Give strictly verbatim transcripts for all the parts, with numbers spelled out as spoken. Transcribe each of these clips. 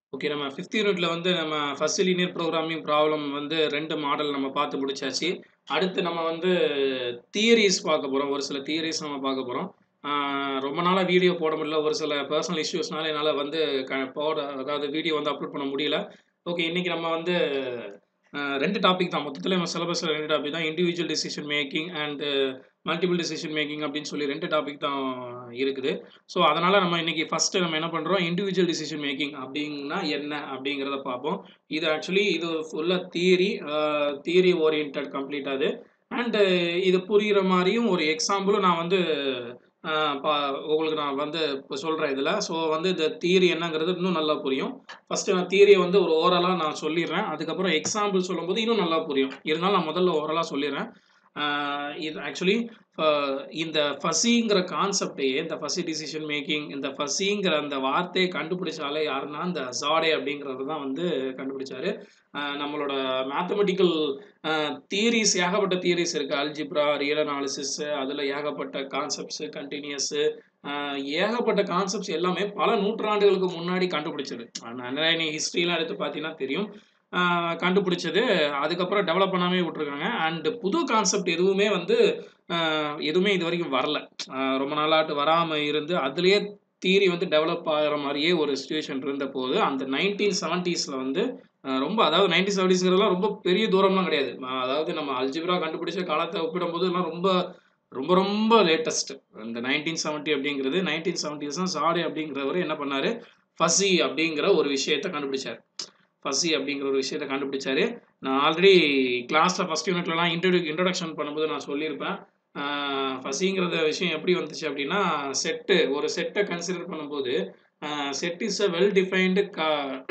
Okay. நம்ம fifth யூனிட்ல வந்து நம்ம ஃபர்ஸ்ட் லீனியர் புரோகிராமிங் ப்ராப்ளம் வந்து ரெண்டு மாடல் நம்ம பார்த்து முடிச்சாச்சு. அடுத்து நம்ம வந்து தியரீஸ் பார்க்க போறோம். ஒரு சில தியரீஸ் நம்ம பார்க்க போறோம். ஆ ரொம்ப நாளா வீடியோ போட முடியல. ஒரு சில பெர்சனல் இஷ்யூஸ்னால என்னால வந்து க போட அதாவது வீடியோ வந்து அப்லோட் பண்ண முடியல. ஓகே. இன்னைக்கு நம்ம வந்து அ ரெண்டு டாபிக் தான். மொத்தத்தில நம்ம சிலபஸ்ல ரெண்டு டாபிக் தான். Individual decision making and multiple decision making அப்படின்னு சொல்லி ரெண்டு டாபிக் தான் இருக்குது. ஸோ, அதனால நம்ம இன்னைக்கு ஃபர்ஸ்ட்டு நம்ம என்ன பண்றோம், இண்டிவிஜுவல் டிசிஷன் மேக்கிங் அப்படின்னா என்ன அப்படிங்கிறத பார்ப்போம். இது ஆக்சுவலி இது ஃபுல்லா தியரி அ தியரி ஓரியன்டட் கம்ப்ளீட்டா அது. அண்ட் இது புரியிற மாரியும் ஒரு எக்ஸாம்பிளும் நான் வந்து அ ப உங்களுக்கு நான் வந்து இப்ப சொல்றேன் இதுல. ஸோ, வந்து இந்த தியரி என்னங்கிறது இன்னும் நல்லா புரியும். ஃபர்ஸ்ட்டு நான் தியரிய வந்து ஒரு ஓரலா நான் சொல்லிர்றேன். அதுக்கப்புறம் எக்ஸாம்பிள் சொல்லும்போது இன்னும் நல்லா புரியும். இருந்தாலும் நான் முதல்ல ஓரலா சொல்லிர்றேன். ஆ இது ஆக்சுவலி அ இந்த ஃபஸிங்கிற கான்செப்ட்டயே இந்த ஃபஸி டிசிஷன் மேக்கிங் இந்த ஃபஸிங்கிற அந்த வார்த்தைய கண்டுபிடிச்ச ஆளே யாருன்னா, இந்த அசாடே அப்படிங்கிறவர் தான் வந்து கண்டுபிடிச்சாரு. அ நம்மளோட மேத்தமெட்டிக்கல் அ தியரீஸ் ஏகப்பட்ட தியரீஸ் இருக்கு. அல்ஜிப்ரா, ரியல் அனாலிசிஸ் அதுல ஏகப்பட்ட கான்செப்ட்ஸ், கன்டினியூயஸ் அ ஏகப்பட்ட கான்செப்ட்ஸ் எல்லாமே பல நூற்றாண்டுகளுக்கு முன்னாடி கண்டுபிடிச்சது. அதனால நீ ஹிஸ்டரிலாம் எடுத்து பார்த்தீங்கன்னா தெரியும். அ கண்டுபிடிச்சது. அதுக்கப்புறம் டெவலப் பண்ணாமயே விட்டுருக்காங்க. அண்ட் புது கான்செப்ட் எதுவுமே வந்து அ எதுவுமே இதுவரைக்கும் வரல. அ ரொம்ப நாளாட்டு வராம இருந்து அதிலேயே தியரி வந்து டெவலப் ஆகுற மாரியே ஒரு சிச்சுவேஷன் இருந்தபோது, அந்த நைன்டீன் செவன்டீஸ்ல வந்து அ ரொம்ப அதாவது நைன்டீன் செவன்டீஸ்ங்கிறதெல்லாம் ரொம்ப பெரிய தூரம்லாம் கிடையாது. அ அதாவது நம்ம அல்ஜிப்ரா கண்டுபிடிச்ச காலத்த ஒப்பிடும்போது இதெல்லாம் ரொம்ப ரொம்ப ரொம்ப லேட்டஸ்ட். இந்த நைன்டீன் செவன்டி அப்படிங்கிறது நைன்டீன் செவன்டீஸ் தான் சாடே அப்படிங்கிறவரு என்ன பண்ணாரு, ஃபஸி அப்படிங்கிற ஒரு விஷயத்த கண்டுபிடிச்சாரு. ஃபஸி அப்படிங்கிற ஒரு விஷயத்த கண்டுபிடிச்சாரு. நான் ஆல்ரெடி கிளாஸ்ல ஃபர்ஸ்ட் யூனிட்லலாம் இன்ட்ரோடு இன்ட்ரோடக்ஷன் பண்ணும்போது நான் சொல்லியிருப்பேன். ஆ ஃபஸிங்கிறத விஷயம் எப்படி வந்துச்சு அப்படின்னா, செட்டு ஒரு செட்ட கன்சிடர் பண்ணும்போது, a set is a well defined க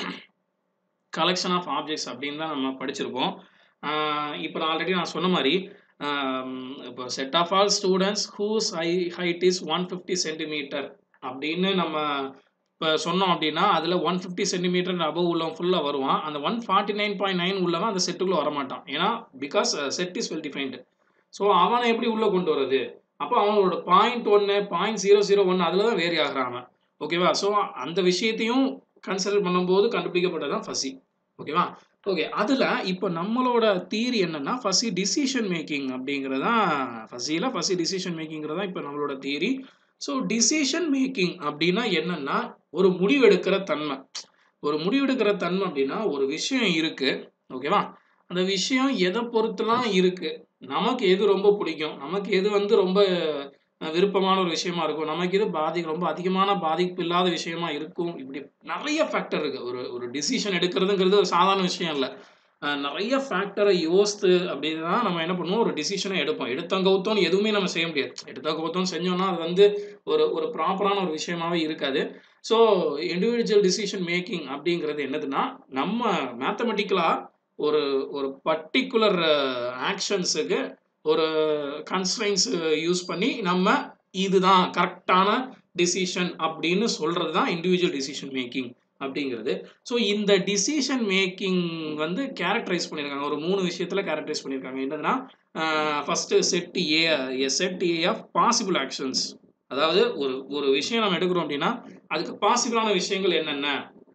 கலெக்ஷன் ஆஃப் ஆப்ஜெக்ட்ஸ் அப்படின்னு தான் நம்ம படிச்சிருப்போம். ஆ இப்ப நான் ஆல்ரெடி நான் சொன்ன மாரி, அம் இப்போ set of all students whose high height is நூற்று ஐம்பது சென்டிமீட்டர் அப்படின்னு நம்ம இப்ப சொன்னோம் அப்படின்னா, அதுல நூற்று ஐம்பது சென்டிமீட்டர் அபோவ் உள்ளவன் ஃபுல்லா வருவான். அந்த நூற்று நாற்பத்தி ஒன்பது புள்ளி ஒன்பது உள்ளவன் அந்த செட்டுக்குள்ள வரமாட்டான். ஏன்னா, because set is well defined. So, அவன எப்படி உள்ள கொண்டு வரது? அப்ப அவனோட பாயிண்ட் ஒன்று, பாயிண்ட் பூஜ்ஜியம் பூஜ்ஜியம் ஒன்று அதுல தான் வேரி ஆகுறான் அவன். ஓகேவா? ஸோ, அந்த விஷயத்தையும் கன்சிடர் பண்ணும்போது கண்டுபிடிக்கப்பட்டது தான் ஃபஸி. ஓகேவா? ஓகே. அதுல இப்ப நம்மளோட தியரி என்னன்னா, ஃபஸி டிசிஷன் மேக்கிங் அப்படிங்கிறது தான் ஃபஸில ஃபஸி டிசிஷன் மேக்கிங்கிறது தான் இப்ப நம்மளோட தியரி. ஸோ, டிசிஷன் மேக்கிங் அப்படின்னா என்னன்னா, ஒரு முடிவெடுக்கிற தன்மை. ஒரு முடிவெடுக்கிற தன்மை அப்படின்னா, ஒரு விஷயம் இருக்கு. ஓகேவா? அந்த விஷயம் எத பொறுத்துலாம் இருக்கு. நமக்கு எது ரொம்ப பிடிக்கும்? நமக்கு எது வந்து ரொம்ப அ விருப்பமான ஒரு விஷயமா இருக்கும்? நமக்கு எது பாதி ரொம்ப அதிகமான பாதிப்பு இல்லாத விஷயமா இருக்கும்? இப்படி நெறைய ஃபேக்டர் இருக்கு. ஒரு ஒரு டிசிஷன் எடுக்கிறதுங்கிறது ஒரு சாதாரண விஷயம் இல்ல. அ நெறைய ஃபேக்டர யோசித்து அப்படின்னா நம்ம என்ன பண்ணுவோம், ஒரு டிசிஷன எடுப்போம். எடுத்தோம் கவுத்தோம்ன்னு எதுவுமே நம்ம செய்ய முடியாது. எடுத்தோம் கவுத்தோம்ன்னு செஞ்சோம்னா, அது வந்து ஒரு ஒரு ப்ராப்பரான ஒரு விஷயமாவே இருக்காது. ஸோ, இண்டிவிஜுவல் டிசிஷன் மேக்கிங் அப்படிங்கிறது என்னதுன்னா, நம்ம மேத்தமேட்டிக்கலா ஒரு ஒரு பர்ட்டிகுலர் ஆக்ஷன்ஸுக்கு ஒரு கன்ஸ்ட்ரெயின்ட்ஸ் யூஸ் பண்ணி நம்ம இதுதான் கரெக்ட்டான டிசிஷன் அப்படின்னு சொல்றது தான் இண்டிவிஜுவல் டிசிஷன் மேக்கிங் அப்படிங்கிறது. ஸோ, இந்த டிசிஷன் மேக்கிங் வந்து கேரக்டரைஸ் பண்ணியிருக்காங்க. ஒரு மூணு விஷயத்துல கேரக்டரைஸ் பண்ணியிருக்காங்க. என்னதுன்னா, a first set A a set A of possible actions. அதாவது ஒரு ஒரு விஷயம் நம்ம எடுக்கிறோம் அப்படின்னா, அதுக்கு பாசிபிளான விஷயங்கள் என்னென்ன?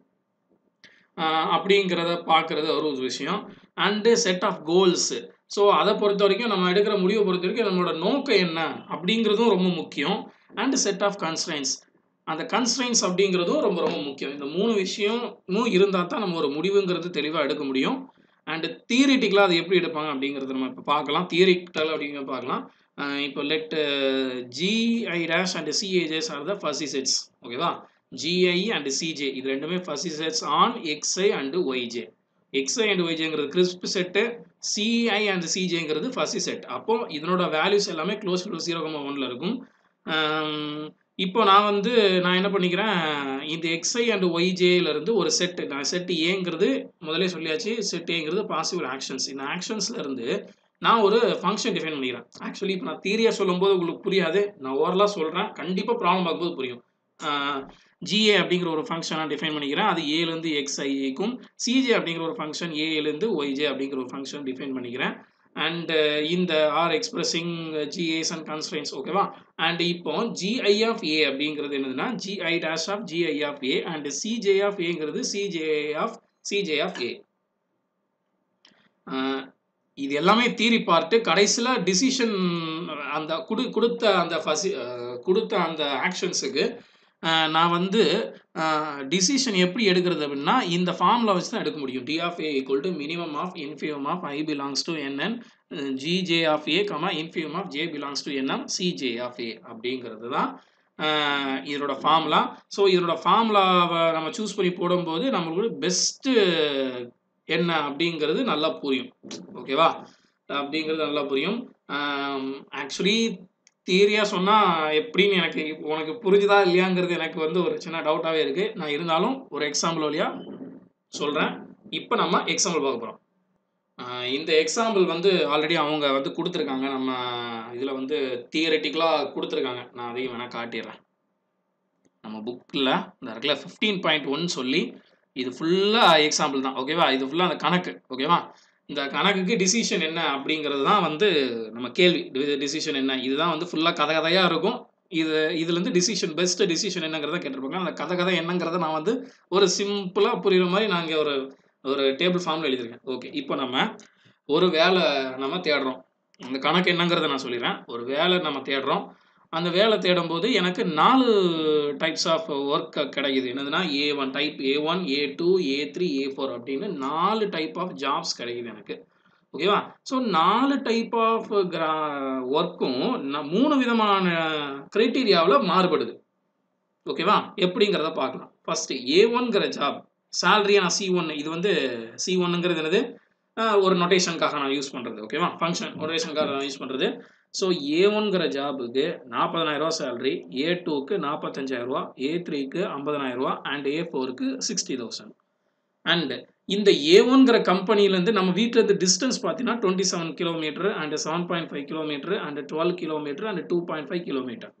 அ அப்படிங்கிறத பார்க்கிறது ஒரு விஷயம். And set of goals. So, அத பொறுத்தவரைக்கும் நம்ம எடுக்கிற முடிவ பொறுத்தவரைக்கும் நம்மளோட நோக்கம் என்ன? அப்படிங்கிறதும் ரொம்ப முக்கியம். And set of constraints. அந்த கன்ஸ்ட்ரெயின்ட்ஸ் அப்படிங்கிறதும் ரொம்ப ரொம்ப முக்கியம். இந்த மூணு விஷயமும் இருந்தா தான் நம்ம ஒரு முடிவுங்கிறது தெளிவா எடுக்க முடியும். அண்ட் தியரிட்டிக்கலா அது எப்படி எடுப்பாங்க அப்படிங்கிறத நம்ம இப்ப பார்க்கலாம். தியரிட்டிக்கல் அப்படிங்கிறத பார்க்கலாம். அ இப்போ let G I dash and C I J's are the fuzzy sets. ஓகேவா? G I and C J இது ரெண்டுமே fuzzy sets on X I and Y J. X I and Y ஜேங்கிறது crisp set. C I and C ஜேங்கிறது fuzzy set. அப்போ இதனோட values எல்லாமே close to zero comma ஒன்ல இருக்கும். அம் இப்போ நான் வந்து நான் என்ன பண்ணிக்கிறேன், இந்த எக்ஸ்ஐ அண்ட் ஒய்ஜேல இருந்து ஒரு செட் நான் செட் ஏங்கிறது முதலே சொல்லியாச்சு. செட் ஏங்கிறது பாசிபிள் ஆக்ஷன்ஸ். இந்த ஆக்ஷன்ஸ்ல இருந்து நான் ஒரு ஃபங்ஷன் டிஃபைன் பண்ணிக்கிறேன். ஆக்சுவலி இப்போ நான் தியரியா சொல்லும்போது உங்களுக்கு புரியாது. நான் ஓரலா சொல்றேன். கண்டிப்பா ப்ராப்ளம் பார்க்கும்போது புரியும். ஆ ஜிஏ அப்படிங்கிற ஒரு ஃபங்ஷன டிஃபைன் பண்ணிக்கிறேன். அது ஏலேருந்து எக்ஸ்ஐக்கும், சிஜே அப்படிங்கிற ஒரு ஃபங்ஷன் ஏலேருந்து ஒய்ஜே அப்படிங்கிற ஒரு ஃபங்ஷன் டிஃபைன் பண்ணிக்கிறேன். and uh, in the are expressing uh, G As and constraints ஓகேவா and இப்போ Gi of A அப்படிங்கிறது என்னதுன்னா Gi dash of Gi of A and Cj of A ங்கிறது Cj of Cj of A இது எல்லாமே theory part கடைசில decision அந்த குடு கொடுத்த அந்த ஃபசி கொடுத்த அந்த ஆக்ஷன்ஸுக்கு நான் வந்து டிசிஷன் எப்படி எடுக்கிறது அப்படின்னா இந்த ஃபார்முலா வச்சு தான் எடுக்க முடியும் D of A equal to minimum of infimum of I belongs to NN GJ of A comma infimum of J belongs to NM CJ of A அப்படிங்கிறது தான் இதோட ஃபார்முலா ஸோ இதோட ஃபார்முலாவை நம்ம சூஸ் பண்ணி போடும்போது நம்மளுக்கு பெஸ்ட்டு என்ன அப்படிங்கிறது நல்லா புரியும் ஓகேவா அப்படிங்கிறது நல்லா புரியும் ஆக்சுவலி தியரியாக சொன்னால் எப்படின்னு எனக்கு உனக்கு புரிஞ்சுதா இல்லையாங்கிறது எனக்கு வந்து ஒரு சின்ன டவுட்டாகவே இருக்குது நான் இருந்தாலும் ஒரு எக்ஸாம்பிள் வழியாக சொல்கிறேன் இப்போ நம்ம எக்ஸாம்பிள் பார்க்க போகிறோம் இந்த எக்ஸாம்பிள் வந்து ஆல்ரெடி அவங்க வந்து கொடுத்துருக்காங்க நம்ம இதில் வந்து தியரட்டிக்கலாக கொடுத்துருக்காங்க நான் அதையும் வேணால் காட்டிடுறேன் நம்ம புக்கில் இந்த இடத்துல ஃபிஃப்டீன் பாயிண்ட் ஒன் சொல்லி இது ஃபுல்லாக எக்ஸாம்பிள் தான் ஓகேவா இது ஃபுல்லாக அந்த கணக்கு ஓகேவா இந்த கணக்குக்கு டிசிஷன் என்ன அப்படிங்கிறது தான் வந்து நம்ம கேள்வி டிசிஷன் என்ன இதுதான் வந்து ஃபுல்லாக கதை கதையாக இருக்கும் இது இதுலேருந்து டிசிஷன் பெஸ்ட்டு டிசிஷன் என்னங்கிறத கேட்டிருப்பாங்க அந்த கதை கதை என்னங்கிறத நான் வந்து ஒரு சிம்பிளாக புரியுற மாதிரி நான் இங்கே ஒரு ஒரு டேபிள் ஃபார்மில் எழுதியிருக்கேன் ஓகே இப்போ நம்ம ஒரு வேலை நம்ம தேடுறோம் அந்த கணக்கு என்னங்கிறத நான் சொல்லிடுறேன் ஒரு வேலை நம்ம தேடுறோம் அந்த வேலை தேடும் போது எனக்கு நாலு டைப்ஸ் ஆஃப் ஒர்க் கிடைக்குது என்னதுன்னா A one type A one A two A three A four அப்படின்னு நாலு டைப் ஆஃப் ஜாப்ஸ் கிடைக்குது எனக்கு ஓகேவா ஸோ நாலு டைப் ஆஃப் கிரா ஒர்க்கும் மூணு விதமான க்ரைட்டீரியாவில் மாறுபடுது ஓகேவா எப்படிங்கிறத பார்க்கலாம் ஃபஸ்ட்டு ஏ ஒன்கிற ஜாப் சேலரி நான் சி ஒன் இது வந்து சி ஒன்னுங்கிறது என்னது ஒரு நொட்டேஷனுக்காக நான் யூஸ் பண்ணுறது ஓகேவா ஃபங்க்ஷன் நொட்டேஷனுக்காக நான் யூஸ் பண்ணுறது ஸோ ஏ ஒன்கிற ஜாபுக்கு நாற்பதனாயிரரூவா சேலரி ஏ டூக்கு நாற்பத்தஞ்சாயிரரூவா ஏ த்ரீக்கு ஐம்பதனாயிரரூவா அண்ட் ஏ ஃபோருக்கு சிக்ஸ்டி தௌசண்ட் அண்ட் இந்த ஏ ஒன்கிற கம்பெனிலேருந்து நம்ம வீட்டிலேருந்து டிஸ்டன்ஸ் பார்த்தீங்கன்னா twenty seven kilometre and seven point five kilometre and twelve kilometre and two point five kilometre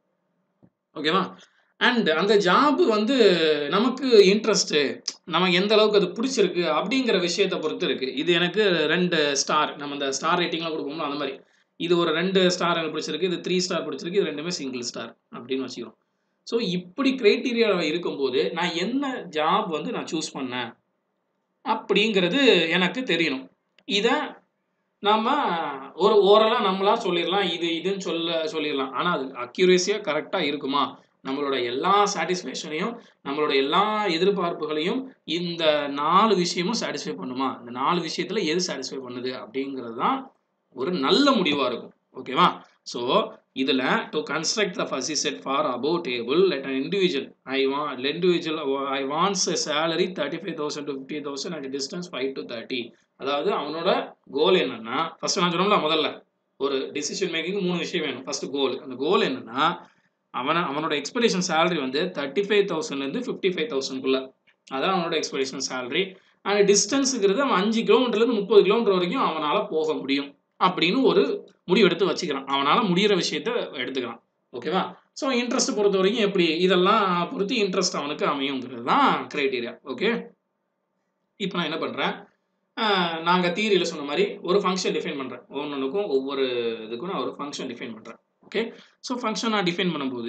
ஓகேவா அண்ட் அந்த ஜாப் வந்து நமக்கு இன்ட்ரெஸ்ட்டு நமக்கு எந்த அளவுக்கு அது பிடிச்சிருக்கு அப்படிங்கிற விஷயத்தை பொறுத்து இருக்குது இது எனக்கு ரெண்டு ஸ்டார் நம்ம இந்த ஸ்டார் ரேட்டிங்லாம் கொடுப்போம்ல அந்த மாதிரி இது ஒரு ரெண்டு ஸ்டார் எனக்கு பிடிச்சிருக்கு இது த்ரீ ஸ்டார் பிடிச்சிருக்கு இது ரெண்டுமே சிங்கிள் ஸ்டார் அப்படின்னு வச்சுக்கிறோம் ஸோ இப்படி க்ரைட்டீரியா இருக்கும்போது நான் என்ன ஜாப் வந்து நான் சூஸ் பண்ணேன் அப்படிங்கிறது எனக்கு தெரியணும் இதை நம்ம ஒரு ஓரலாக நம்மளாக சொல்லிடலாம் இது இதுன்னு சொல்ல சொல்லிடலாம் ஆனால் அது அக்யூரேசியாக கரெக்டாக இருக்குமா நம்மளோட எல்லா சாட்டிஸ்ஃபேக்ஷனையும் நம்மளோட எல்லா எதிர்பார்ப்புகளையும் இந்த நாலு விஷயமும் சாட்டிஸ்ஃபை பண்ணுமா இந்த நாலு விஷயத்தில் எது சாட்டிஸ்ஃபை பண்ணுது அப்படிங்கிறது தான் ஒரு நல்ல முடிவாக இருக்கும் ஓகேவா ஸோ இதில் to construct the fuzzy set for above table let an individual I want individual I wants salary thirty five thousand to fifty thousand and distance five to thirty அதாவது அவனோட கோல் என்னன்னா ஃபர்ஸ்ட் நான் சொன்னோம்ல முதல்ல ஒரு டிசிஷன் மேக்கிங் மூணு விஷயம் வேணும் ஃபர்ஸ்ட் கோல் அந்த கோல் என்னன்னா அவனை அவனோட எக்ஸ்பெக்டேஷன் சேலரி வந்து தேர்ட்டி ஃபைவ் தௌசண்ட்லேருந்து ஃபிஃப்டி ஃபைவ் தௌசண்ட்குள்ள அதான் அவனோட எக்ஸ்பெக்டேஷன் சேலரி அண்ட் டிஸ்டன்ஸுங்கிறது அவன் அஞ்சு கிலோமீட்டர்லேருந்து முப்பது கிலோமீட்டர் வரைக்கும் அவனால் போக முடியும் அப்படின்னு ஒரு முடிவு எடுத்து வச்சுக்கிறான் அவனால் முடிகிற விஷயத்த எடுத்துக்கிறான் ஓகேவா ஸோ இன்ட்ரெஸ்ட் பொறுத்த வரைக்கும் எப்படி இதெல்லாம் பொறுத்து இன்ட்ரெஸ்ட் அவனுக்கு அமையுங்கிறது தான் க்ரைட்டீரியா ஓகே இப்போ நான் என்ன பண்ணுறேன் நாங்கள் தியரியில் சொன்ன மாதிரி ஒரு ஃபங்க்ஷன் டிஃபைன் பண்ணுறேன் ஒவ்வொன்றுக்கும் ஒவ்வொரு இதுக்கும் நான் ஒரு ஃபங்க்ஷன் டிஃபைன் பண்ணுறேன் ஓகே ஸோ ஃபங்க்ஷன் நான் டிஃபைன் பண்ணும்போது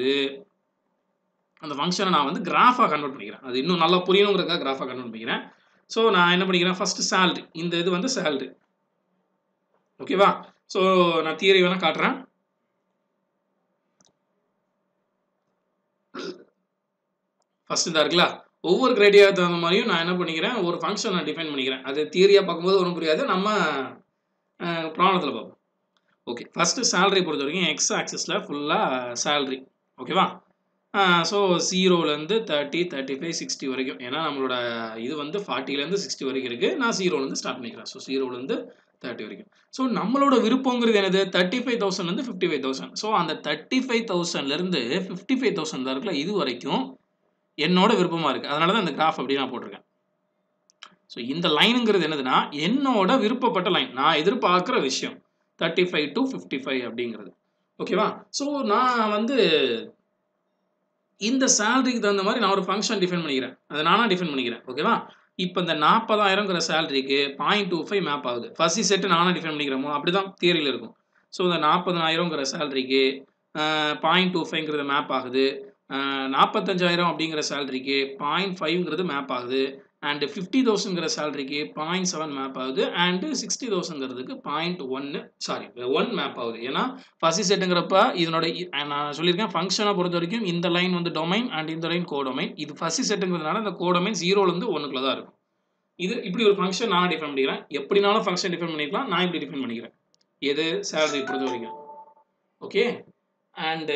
அந்த ஃபங்க்ஷனை நான் வந்து கிராஃபாக கன்வெர்ட் பண்ணிக்கிறேன் அது இன்னும் நல்லா புரியணுங்கிறதுக்காக கிராஃபாக கன்வெர்ட் பண்ணிக்கிறேன் ஸோ நான் என்ன பண்ணிக்கிறேன் ஃபஸ்ட்டு சேலரி இந்த இது வந்து சேலரி ஓகேவா ஸோ நான் தியரி வேணால் காட்டுறேன் ஃபர்ஸ்ட் இந்த இருக்குல்ல ஒவ்வொரு கிரைட்டீரியா தகுந்த மாதிரியும் நான் என்ன பண்ணிக்கிறேன் ஒரு ஃபங்க்ஷன் நான் டிஃபைன் பண்ணிக்கிறேன் அது தியரியாக பார்க்கும்போது ஒன்றும் புரியாது நம்ம ப்ராப்ளத்தில் பார்ப்போம் ஓகே ஃபஸ்ட்டு சேலரி பொறுத்த வரைக்கும் எக்ஸ் ஆக்சிஸில் ஃபுல்லாக சேலரி ஓகேவா ஸோ ஜீரோலேருந்து தேர்ட்டி தேர்ட்டி ஃபைவ் சிக்ஸ்டி வரைக்கும் ஏன்னா நம்மளோட இது வந்து ஃபார்ட்டிலேருந்து சிக்ஸ்டி வரைக்கும் இருக்குது நான் ஜீரோலேருந்து ஸ்டார்ட் பண்ணிக்கிறேன் ஸோ ஜீரோலேருந்து தேர்ட்டி வரைக்கும் ஸோ நம்மளோட விருப்பங்கிறது என்னது தேர்ட்டி ஃபைவ் தௌசண்ட்லேருந்து ஃபிஃப்டி ஃபைவ் தௌசண்ட் ஸோ அந்த தேர்ட்டி ஃபைவ் தௌசண்ட்லேருந்து ஃபிஃப்டி ஃபைவ் தௌசண்ட் தான் இருக்குல்ல இது வரைக்கும் என்னோட விருப்பமாக இருக்குது அதனால தான் இந்த கிராஃப் அப்படி நான் போட்டிருக்கேன் ஸோ இந்த லைனுங்கிறது என்னதுன்னா என்னோட விருப்பப்பட்ட லைன் நான் எதிர்பார்க்குற விஷயம் thirty five to fifty five அப்படிங்கிறது ஓகேவா ஸோ நான் வந்து இந்த சேலரிக்கு தகுந்த மாதிரி நான் ஒரு ஃபங்க்ஷன் டிஃபைன் பண்ணிக்கிறேன் அதை நானாக டிஃபைன் பண்ணிக்கிறேன் ஓகேவா இப்போ இந்த நாற்பதாயிரங்கிற சேலரிக்கு பாயிண்ட் டூ ஃபைவ் மேப் ஆகுது. ஃபர்ஸ்ட் செட்டு நானாக டிஃபைன் பண்ணிக்கிறோமோ அப்படி தான் தியரியில் இருக்கும். ஸோ இந்த நாற்பதாயிரங்கிற சேலரிக்கு பாயிண்ட் டூ ஃபைவ்ங்கிறது மேப் ஆகுது. நாற்பத்தஞ்சாயிரம் அப்படிங்கிற சேலரிக்கு பாயிண்ட் ஃபைவ்ங்கிறது மேப் ஆகுது. அண்ட் ஃபிஃப்டி தௌசண்ட்ங்கிற சேலரிக்கு பாயிண்ட் செவன் மேப் ஆகுது. அண்டு சிக்ஸ்டி தௌசண்ட்ங்கிறதுக்கு பாயிண்ட் ஒன்று சாரி ஒன் மேப் ஆகுது. ஏன்னா ஃபர்ஸ்ட் செட்டுங்கிறப்ப இதனோட நான் சொல்லியிருக்கேன் ஃபங்க்ஷனை பொறுத்த வரைக்கும் இந்த லைன் வந்து டொமைன் அண்ட் இந்த லைன் கோடொமைன். இது ஃபர்ஸ்ட் செட்டுங்கிறதுனால இந்த கோடொமைன் ஜீரோலேருந்து ஒன்றுக்குள்ள தான் இருக்கும். இது இப்படி ஒரு ஃபங்க்ஷன் நான் டிஃபைன் பண்ணிக்கிறேன். எப்படினாலும் ஃபங்க்ஷன் டிஃபைன் பண்ணிக்கலாம். நான் இப்படி டிஃபைன் பண்ணிக்கிறேன். எது சேலரி பொறுத்த வரைக்கும். ஓகே. அண்டு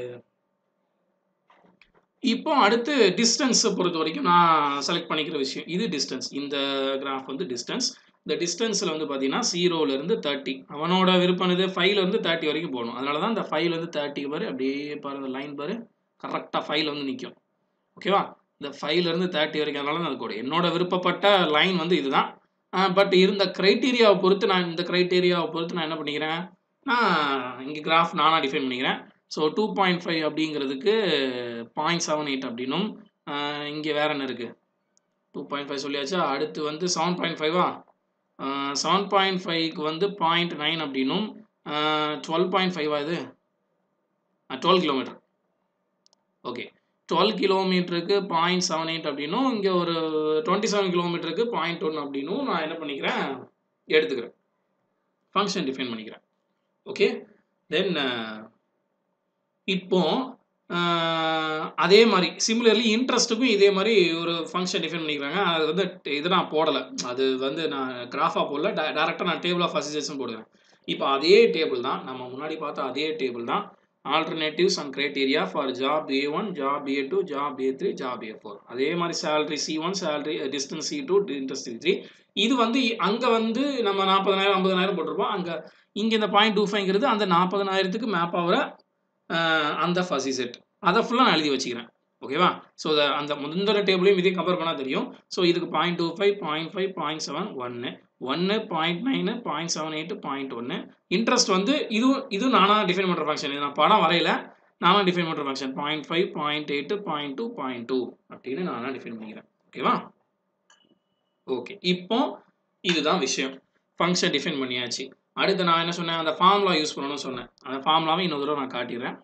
இப்போ அடுத்து டிஸ்டன்ஸை பொறுத்த வரைக்கும் நான் செலக்ட் பண்ணிக்கிற விஷயம் இது டிஸ்டன்ஸ். இந்த கிராஃப் வந்து டிஸ்டன்ஸ். இந்த டிஸ்டன்ஸில் வந்து பார்த்தீங்கன்னா ஜீரோலேருந்து தேர்ட்டி அவனோட விருப்பம் இது ஃபைவ்லேருந்து தேர்ட்டி வரைக்கும் போகணும். அதனால தான் இந்த ஃபைவ்லேருந்து தேர்ட்டி பாரு அப்படியே பாரு இந்த லைன் பாரு கரெக்டாக ஃபைவ்ல வந்து நிற்கும். ஓகேவா? இந்த ஃபைவ்லேருந்து தேர்ட்டி வரைக்கும் அதனால தான் அது கூட என்னோட விருப்பப்பட்ட லைன் வந்து இதுதான். பட் இருந்த க்ரைட்டீரியாவை பொறுத்து நான் இந்த க்ரைட்டீரியாவை பொறுத்து நான் என்ன பண்ணிக்கிறேன், நான் இங்கே கிராஃப் நானாக டிஃபைன் பண்ணிக்கிறேன். ஸோ டூ பாயிண்ட் ஃபைவ் அப்படிங்கிறதுக்கு பாயிண்ட் செவன் எயிட் அப்படின்னும் இங்கே வேற என்ன இருக்குது டூ பாயிண்ட் ஃபைவ் சொல்லியாச்சா. அடுத்து வந்து செவன் பாயிண்ட் ஃபைவா செவன் பாயிண்ட் ஃபைவ்க்கு வந்து பாயிண்ட் நைன் அப்படின்னும் டுவெல் பாயிண்ட் ஃபைவா இது டுவெல் கிலோமீட்டர். ஓகே, டுவெல் கிலோமீட்டருக்கு பாயிண்ட் செவன் எயிட் அப்படின்னும் இங்கே ஒரு டுவெண்ட்டி செவன் கிலோமீட்டருக்கு பாயிண்ட் ஒன் அப்படின்னும் நான் என்ன பண்ணிக்கிறேன் எடுத்துக்கிறேன். ஃபங்க்ஷன் டிஃபைன் பண்ணிக்கிறேன். ஓகே, தென் இப்போ அதே மாதிரி சிமிலர்லி இன்ட்ரெஸ்ட்டுக்கும் இதே மாதிரி ஒரு ஃபங்க்ஷன் டிஃபைன் பண்ணிக்கிறாங்க. அது வந்து இது நான் போடலை, அது வந்து நான் கிராஃபாக போடல, டேரெக்டாக நான் டேபிள் ஆஃப் அசோசியேஷன் போடுவேன். இப்போ அதே டேபிள் தான் நம்ம முன்னாடி பார்த்த அதே டேபிள் தான். alternatives and criteria for job A one, job A two, job A three, job A four. அதே மாதிரி salary C one, salary distance C two, distance C three. இது வந்து அங்கே வந்து நம்ம நாற்பதாயிரம் ஐம்பதாயிரம் போட்டிருப்போம். அங்கே இங்கே இந்த பாயிண்ட் டூ ஃபைவ்ங்கிறது அந்த நாற்பதாயிரத்துக்கு மேப் ஆகிற அந்த ஃபசி செட் அதை ஃபுல்லாக நான் எழுதி வச்சுக்கிறேன். ஓகேவா? ஸோ அந்த முந்திர டேபிளையும் இதையும் கம்பேர் பண்ணால் தெரியும். ஸோ இதுக்கு point two five point five point seven ஒன்று ஒன்று point nine point seven eight point ஒன்று இன்ட்ரெஸ்ட் வந்து இதுவும் இது நானாக டிஃபைன் பண்ணுற ஃபங்க்ஷன். இது நான் படம் வரையில நானாக டிஃபைன் பண்ணுற function point five point eight point two point two அப்படின்னு நானாக டிஃபைன் பண்ணிக்கிறேன். ஓகேவா? ஓகே, இப்போ இதுதான் விஷயம். ஃபங்க்ஷன் டிஃபைன் பண்ணியாச்சு. அடுத்து நான் என்ன சொன்னேன், அந்த ஃபார்முலா யூஸ் பண்ணணும்னு சொன்னேன். அந்த ஃபார்முலாவை இன்னொரு தடவை நான் காட்டிடுறேன்.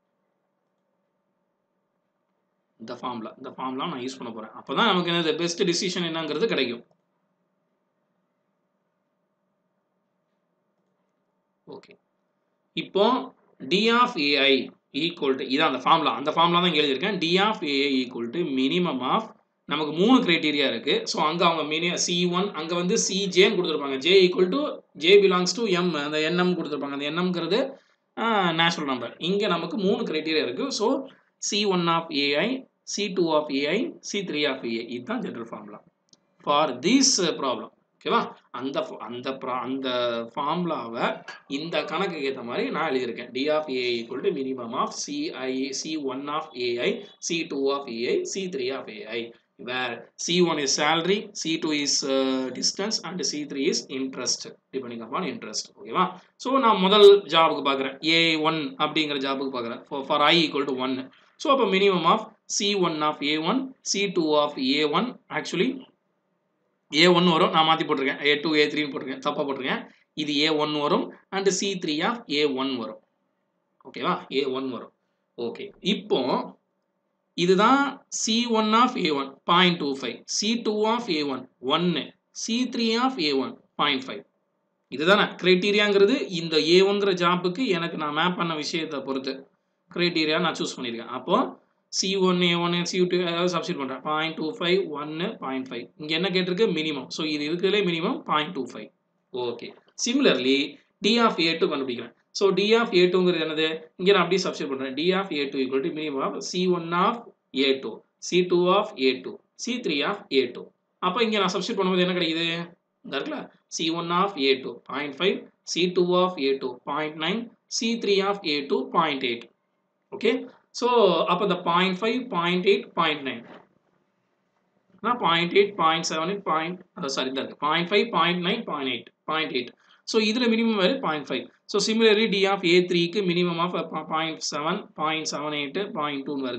இந்த ஃபார்முலா இந்த ஃபார்முலா நான் யூஸ் பண்ண போகிறேன். அப்போ தான் நமக்கு என்னது பெஸ்ட் டிசிஷன் என்னங்கிறது கிடைக்கும். ஓகே, இப்போ D of AI equal to இதான் அந்த ஃபார்முலா. அந்த ஃபார்முலா தான் எழுதியிருக்கேன். D of AI equal to minimum of நமக்கு மூணு கிரைட்டீரியா இருக்குது. ஸோ அங்கே அவங்க மினி சி ஒன் அங்கே வந்து சிஜேன்னு கொடுத்துருப்பாங்க. J equal to J belongs to M அந்த என்எம் கொடுத்துருப்பாங்க. அந்த என்எம்ங்கிறது நேச்சுரல் நம்பர். இங்கே நமக்கு மூணு கிரைட்டீரியா இருக்குது. So C one of AI, C two of AI, C three of AI இதுதான் general formula for this problem. ஓகேவா? அந்த அந்த அந்த ஃபார்முலாவை இந்த கணக்குக்கு ஏற்ற மாதிரி நான் எழுதியிருக்கேன். D of AI equal to minimum of CI C one of AI, C two of AI, C three of AI, where C one is salary, C two is uh, distance and C three is interest depending upon interest. ஓகேவா? So நான் முதல் ஜாபுக்கு பார்க்குறேன், A one அப்படிங்கிற ஜாபுக்கு பார்க்குறேன். For I equal to one. So அப்போ minimum of C one of A one, C two of A one, actually A one வரும், நான் மாற்றி போட்டிருக்கேன், ஏ டூ ஏ த்ரீன்னு போட்டிருக்கேன், தப்பாக போட்டிருக்கேன். இது ஏ ஒன் வரும் and C three of A one வரும். ஓகேவா? ஏ ஒன் வரும். ஓகே, இப்போ இதுதான் C one of A one point two five, C two of A one ஒன்று, C three of A one point five. இதுதானே கிரைட்டீரியாங்கிறது. இந்த ஏ ஒன்கிற ஜாப்புக்கு எனக்கு நான் மேப் பண்ண விஷயத்தை பொறுத்து கிரைட்டீரியா நான் சூஸ் பண்ணியிருக்கேன். அப்போ C one A one C two ஏதாவது சப்ஸ்டிட் பண்ணுறேன். பாயிண்ட் டூ ஃபைவ் ஒன்று பாயிண்ட் ஃபைவ் இங்கே என்ன கேட்டிருக்கு மினிமம். ஸோ இது இருக்கிறதுலே minimum point two five. Okay, similarly D of A two கண்டுபிடிக்கிறேன். ஸோ டி ஆஃப் ஏ டூங்கிறது என்னது, இங்கே நான் அப்படியே சப்ஸ்டிட் பண்ணுறேன். D of A two equal to minimum of C one of A two, C two of A two, C three of A two. அப்போ இங்கே நான் சப்ஸ்டிட் பண்ணும்போது என்ன கிடைக்குது, இந்த இருக்குல்ல C one of A two point five, C two of A two point nine, C three of A two point eight. Okay, so அப்போ இந்த point five point eight point nine point eight point seven eight point sorry இந்த இருக்குது point five point nine point eight point eight. So இதில் minimum வேறு point five. So similarly D of A த்ரீக்கு minimum of point seven point seven eight point டூன்னு வருது.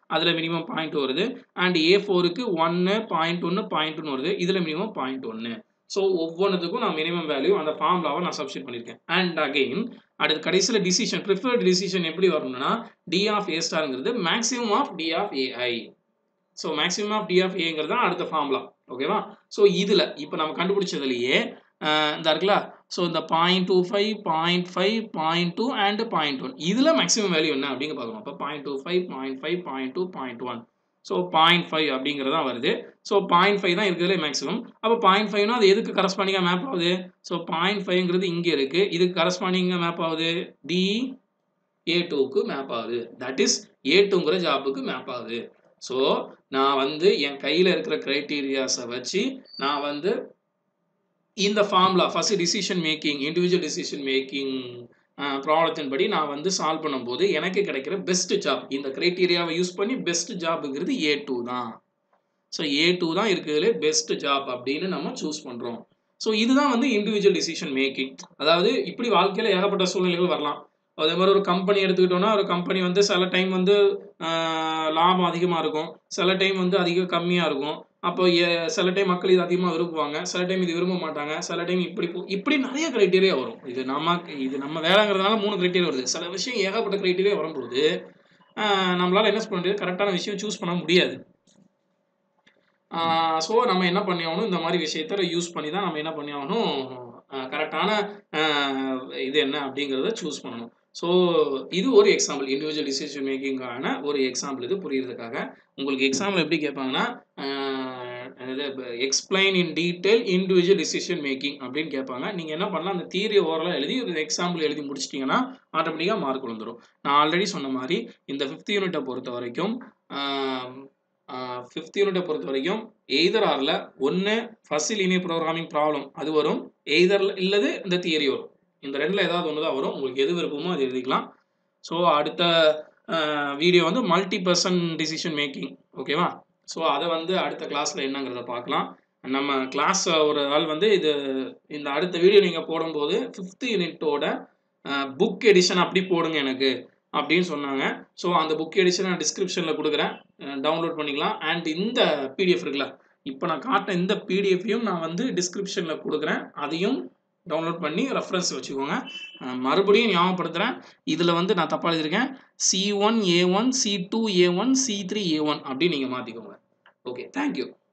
அதில் minimum point வருது. And A ஃபோருக்கு ஒன்று பாயிண்ட் ஒன்று பாயிண்ட் ஒன்று வருது. இதில் மினிமம் பாயிண்ட் ஒன்று. ஸோ ஒவ்வொன்றுத்துக்கும் நான் மினிமம் வேல்யூ அந்த ஃபார்முலாவை நான் சப்ஸ்டிட் பண்ணியிருக்கேன். அண்ட் அகெயின் அடுத்து கடைசியில் டிசிஷன் ப்ரிஃபர்ட் டிசிஷன் எப்படி வரணும்னா டி ஆஃப் ஏ ஸ்டாருங்கிறது maximum of D of AI. So maximum of D of ஏங்கிறது தான் அடுத்த ஃபார்முலா. ஓகேவா? ஸோ இதில் இப்போ நம்ம கண்டுபிடிச்சதுலேயே இந்த இருக்குல்ல, ஸோ இந்த point two five point five point two and point one இதில் மேக்ஸிமம் வேல்யூ என்ன அப்படிங்க பார்க்கணும். அப்போ point two five point five point two point one so point five அப்படிங்கிறது தான் வருது. ஸோ பாயிண்ட் ஃபைவ் தான் இருக்கிறதுலே மேக்ஸிமம். அப்போ பாயிண்ட் ஃபைவ்னா அது எதுக்கு கரஸ்பாண்டிங்காக மேப் ஆகுது? ஸோ பாயிண்ட் ஃபைவ்ங்கிறது இங்கே இருக்குது. இதுக்கு கரஸ்பாண்டிங்காக மேப் ஆகுது டி ஏ டூக்கு மேப் ஆகுது. தட் இஸ் ஏ டூங்கிற ஜாப்புக்கு மேப் ஆகுது. ஸோ நான் வந்து என் கையில் இருக்கிற க்ரைட்டீரியாஸை வச்சு நான் வந்து இந்த formula first decision making individual decision making ப்ராப்ளத்தின் படி நான் வந்து சால்வ் பண்ணும்போது எனக்கு கிடைக்கிற பெஸ்ட் ஜாப் இந்த க்ரைட்டீரியாவை யூஸ் பண்ணி பெஸ்ட் ஜாப்புங்கிறது ஏ டூ தான். ஸோ ஏ டூ தான் இருக்கிறதுலே பெஸ்ட் ஜாப் அப்படின்னு நம்ம சூஸ் பண்ணுறோம். ஸோ இதுதான் வந்து இண்டிவிஜுவல் டிசிஷன் மேக்கிங். அதாவது இப்படி வாழ்க்கையில் ஏகப்பட்ட சூழ்நிலைகள் வரலாம். அதே மாதிரி ஒரு கம்பெனி எடுத்துக்கிட்டோம்னா ஒரு கம்பெனி வந்து சில டைம் வந்து லாபம் அதிகமாக இருக்கும், சில டைம் வந்து அதிகம் கம்மியாக இருக்கும். அப்போ சில டைம் மக்கள் இது அதிகமாக விரும்புவாங்க, சில டைம் இது விரும்ப மாட்டாங்க, சில டைம் இப்படி இப்படி நிறைய க்ரைட்டீரியா வரும். இது நம்ம இது நம்ம வேலைங்கிறதுனால மூணு க்ரைட்டீரியா வருது. சில விஷயம் ஏகப்பட்ட க்ரைட்டீரியா வரும்போது நம்மளால் என்ன பண்ண முடியாது, கரெக்டான விஷயம் சூஸ் பண்ண முடியாது. ஸோ நம்ம என்ன பண்ணி ஆகணும், இந்த மாதிரி விஷயத்த யூஸ் பண்ணி தான் நம்ம என்ன பண்ணி ஆகணும், கரெக்டான இது என்ன அப்படிங்கிறத சூஸ் பண்ணணும். ஸோ இது ஒரு எக்ஸாம்பிள், இண்டிவிஜுவல் டிசிஷன் மேக்கிங்கான ஒரு எக்ஸாம்பிள். இது புரியுறதுக்காக உங்களுக்கு எக்ஸாம்பிள் எப்படி கேட்பாங்கன்னா explain in detail individual decision making அப்படின்னு கேட்பாங்க. நீங்கள் என்ன பண்ணலாம், அந்த தியரி ஓரலாக எழுதி ஒரு எக்ஸாம்பிள் எழுதி முடிச்சிட்டிங்கன்னா ஆட்டோமேட்டிக்காக மார்க் வந்துடும். நான் ஆல்ரெடி சொன்ன மாதிரி இந்த ஃபிஃப்த் யூனிட்டை பொறுத்த வரைக்கும் ஃபிஃப்த் யூனிட்டை பொறுத்த வரைக்கும் எய்தர் ஆரில் ஒன்று ஃபர்ஸ்ட் லீனியர் ப்ரோக்ராமிங் ப்ராப்ளம் அது வரும், எய்தர் இல்லது இந்த தியரி வரும். இந்த ரெண்டில் ஏதாவது ஒன்று தான் வரும். உங்களுக்கு எது விருப்பமோ அது எழுதிக்கலாம். ஸோ அடுத்த வீடியோ வந்து மல்டி பர்சன் டிசிஷன் மேக்கிங். ஓகேவா? ஸோ அதை வந்து அடுத்த கிளாஸில் என்னங்கிறத பார்க்கலாம். நம்ம கிளாஸ் ஒரு ஆள் வந்து இது இந்த அடுத்த வீடியோ நீங்கள் போடும்போது ஃபிஃப்த் யூனிட்டோட புக் எடிஷன் அப்படி போடுங்க எனக்கு அப்படின்னு சொன்னாங்க. ஸோ அந்த புக் எடிஷன் நான் டிஸ்கிரிப்ஷனில் கொடுக்குறேன், டவுன்லோட் பண்ணிக்கலாம். அண்ட் இந்த பிடிஎஃப் இருக்குல்ல, இப்போ நான் காட்டின இந்த பிடிஎஃப்பையும் நான் வந்து டிஸ்கிரிப்ஷனில் கொடுக்குறேன், அதையும் டவுன்லோட் பண்ணி ரெஃபரன்ஸ் வச்சுக்கோங்க. மறுபடியும் ஞாபகப்படுத்துகிறேன், இதில் வந்து நான் தப்பாக எழுதியிருக்கேன், C one A one C two A one C three A one அப்படின்னு நீங்கள் மாற்றிக்கோங்க. Okay, thank you.